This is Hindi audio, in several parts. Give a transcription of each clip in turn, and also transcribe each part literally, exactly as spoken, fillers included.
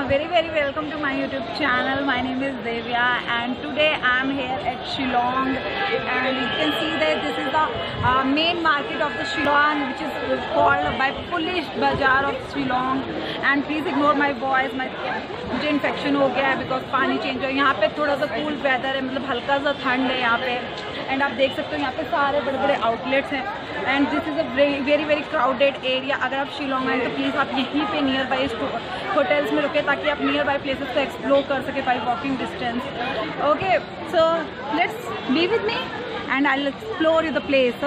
very very welcome to my YouTube channel. My name is Devya and today I am here at Shillong, and you can see that this is the uh, main market of the Shillong, which is called by Polish Bazaar of Shillong. And please ignore my voice, my मुझे इन्फेक्शन हो गया है बिकॉज पानी चेंज हो। यहाँ पे थोड़ा सा कूल वेदर है, मतलब हल्का सा ठंड है यहाँ पे। एंड आप देख सकते हो यहाँ पे सारे बड़े बड़े आउटलेट्स हैं and this is a very very crowded area. अगर आप शिलोंग आए तो प्लीज़ आप यहीं पे नियर बाई होटल्स में रुके ताकि आप नियर बाई प्लेसेस को एक्सप्लोर कर सके by walking distance. Okay, so let's be with me and I will explore you the place.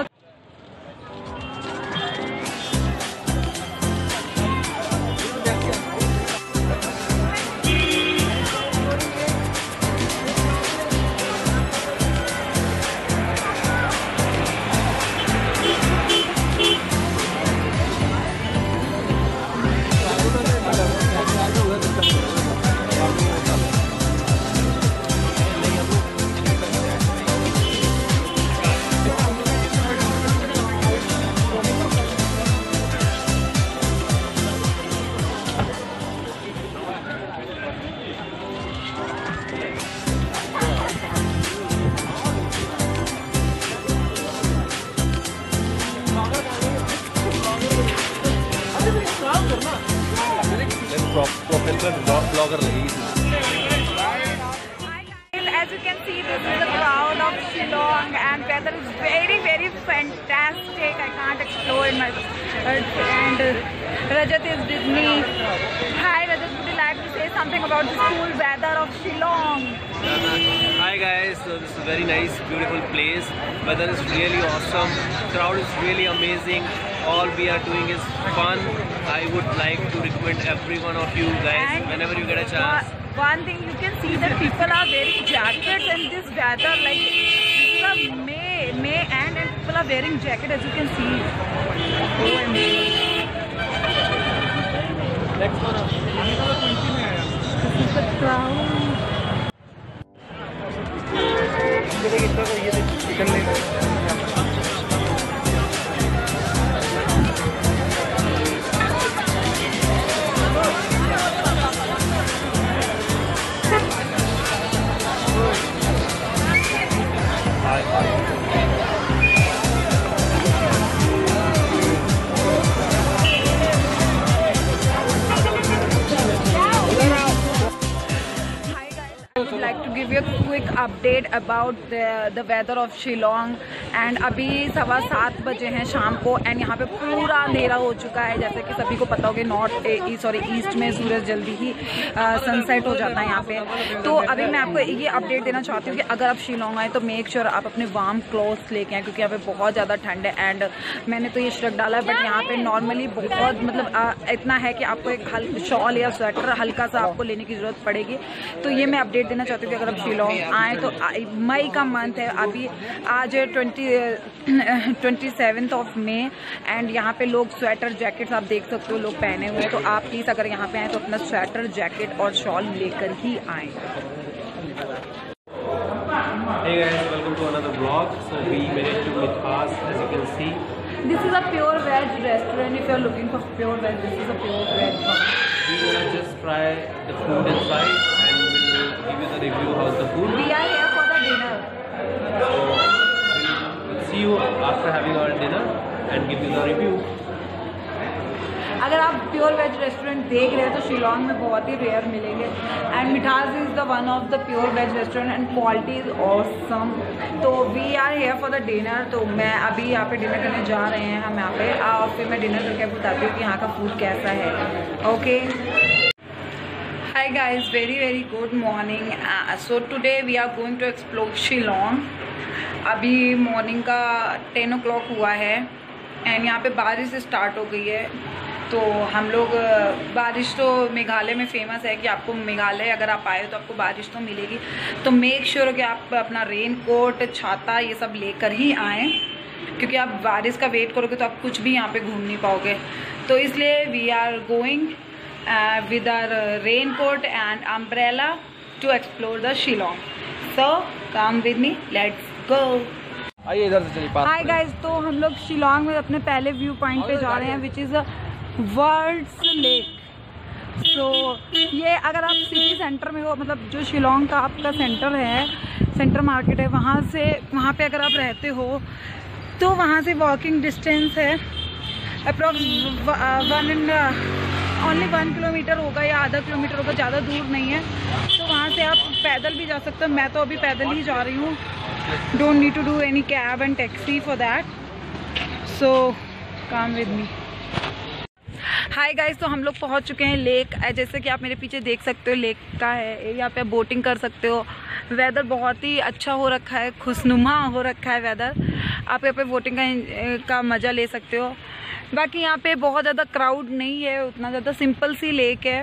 Professional blogger लगी। As you can see, this is the crowd of Shillong and weather is very very fantastic. I can't explore in my and Rajat is with me. Hi Rajat, would you like to say something about the cool weather of Shillong? Hi guys, so this is a very nice beautiful place. Weather is really awesome, crowd is really amazing. All we are doing is fun. I would like to recommend every one of you guys, and whenever you get a chance. One thing you can see that people are wearing jackets in this weather, like this is a May, May end and people are wearing jacket, as you can see. O M G. Next one. This is the crowd. Like to give you a quick update about the the weather of Shillong and अभी सवा सात बजे हैं शाम को एंड यहाँ पे पूरा अंधेरा हो चुका है। जैसे कि सभी को पता होगा नॉर्थ सॉरी ईस्ट में सूरज जल्दी ही सनसेट हो जाता है यहाँ पे। तो अभी मैं आपको ये अपडेट देना चाहती हूँ कि अगर आप शिलोंग आए तो मेक श्योर आप अपने वार्म क्लोथ्स लेके आए क्योंकि यहाँ पे बहुत ज़्यादा ठंड है। एंड मैंने तो ये श्रग डाला है बट यहाँ पे नॉर्मली बहुत मतलब आ, इतना है कि आपको एक हल्का शॉल या स्वेटर हल्का सा आपको लेने की ज़रूरत पड़ेगी। तो ये मैं अपडेट देना चाहती हूँ कि अगर आप शिलोंग आए तो मई का मंथ है, अभी आज twenty twenty seventh of May and यहाँ पे लोग स्वेटर जैकेट्स आप देख सकते हो लोग पहने हुए। तो आप प्लीज़ अगर यहाँ पे आए तो अपना स्वेटर जैकेट और शॉल लेकर ही आए। Hey guys, welcome to another vlog. So we made it to Mithas, as you can see. This is a pure veg restaurant. If you are looking for pure veg, this is a pure veg one. We're gonna just try the food inside and we'll give you the review how's the food. We are here for the dinner. So we'll see you after having our dinner and give you the review. अगर आप प्योर वेज रेस्टोरेंट देख रहे हैं तो शिलोंग में बहुत ही रेयर मिलेंगे and Mithas is the one of the pure veg restaurant and quality is awesome. तो we are here for the dinner. तो मैं अभी यहाँ पे डिनर करने जा रहे हैं हम यहाँ पे और फिर मैं डिनर करके बताती हूँ कि यहाँ का फूड कैसा है। Okay, hi guys, very very good morning. So today we are going to explore Shillong. अभी मॉर्निंग का टेन ओ क्लॉक हुआ है एंड यहाँ पे बारिश स्टार्ट हो गई है। तो हम लोग बारिश तो मेघालय में फेमस है कि आपको मेघालय अगर आप आए तो आपको बारिश तो मिलेगी। तो मेक श्योर कि आप अपना रेन कोट छाता ये सब लेकर ही आएँ क्योंकि आप बारिश का वेट करोगे तो आप कुछ भी यहाँ पे घूम नहीं पाओगे। तो इसलिए we are going with our rain coat and umbrella to explore the Shillong. So come with me, let's go. आइए इधर से चलिए। हाय गाइस, तो हम लोग शिलोंग में अपने पहले व्यू पॉइंट पे जा रहे हैं which is world's lake. So so, ये अगर आप सिटी सेंटर में हो, मतलब जो शिलोंग का आपका सेंटर है, सेंटर मार्केट है, वहाँ से वहाँ पे अगर आप रहते हो तो वहाँ से वॉकिंग डिस्टेंस है approx one and only one kilometre होगा या आधा किलोमीटर होगा, ज़्यादा दूर नहीं है। तो वहाँ से आप पैदल भी जा सकते हो। मैं तो अभी पैदल ही जा रही हूँ, don't need to do any cab and taxi for that, so come with me. Hi guys, तो हम लोग पहुंच चुके हैं लेक। जैसे कि आप मेरे पीछे देख सकते हो, लेक का है एरिया पे बोटिंग कर सकते हो। वेदर बहुत ही अच्छा हो रखा है, खुशनुमा हो रखा है वेदर। आप यहाँ पे बोटिंग का, का मज़ा ले सकते हो। बाकी यहाँ पे बहुत ज़्यादा क्राउड नहीं है, उतना ज़्यादा सिंपल सी लेक है।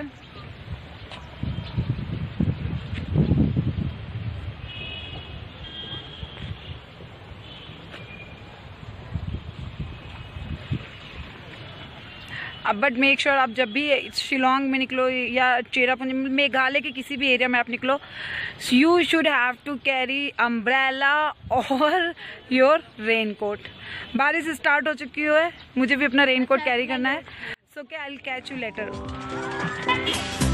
अब बट मेक श्योर आप जब भी शिलोंग में निकलो या चेरापूंजी, मेघालय के किसी भी एरिया में आप निकलो, you should have to carry umbrella और योर रेनकोट। बारिश स्टार्ट हो चुकी है, मुझे भी अपना रेनकोट कैरी करना है। सो क्या, I will catch you letter.